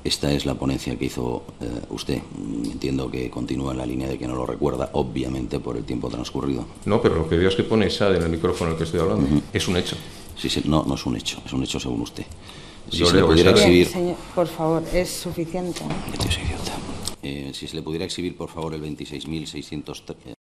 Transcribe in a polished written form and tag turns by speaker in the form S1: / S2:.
S1: Esta es la ponencia que hizo usted. Entiendo que continúa en la línea de que no lo recuerda, obviamente, por el tiempo transcurrido.
S2: No, pero lo que veo es que pone SAD en el micrófono al que estoy hablando. Es un hecho.
S1: Sí, no, no es un hecho. Es un hecho según usted. Si
S2: Yo
S1: se le
S2: leo
S1: pudiera
S2: que sabe.
S1: exhibir...
S3: Bien, señor, por favor, es suficiente.
S1: Yo soy idiota. Si se le pudiera exhibir, por favor, el 26.603...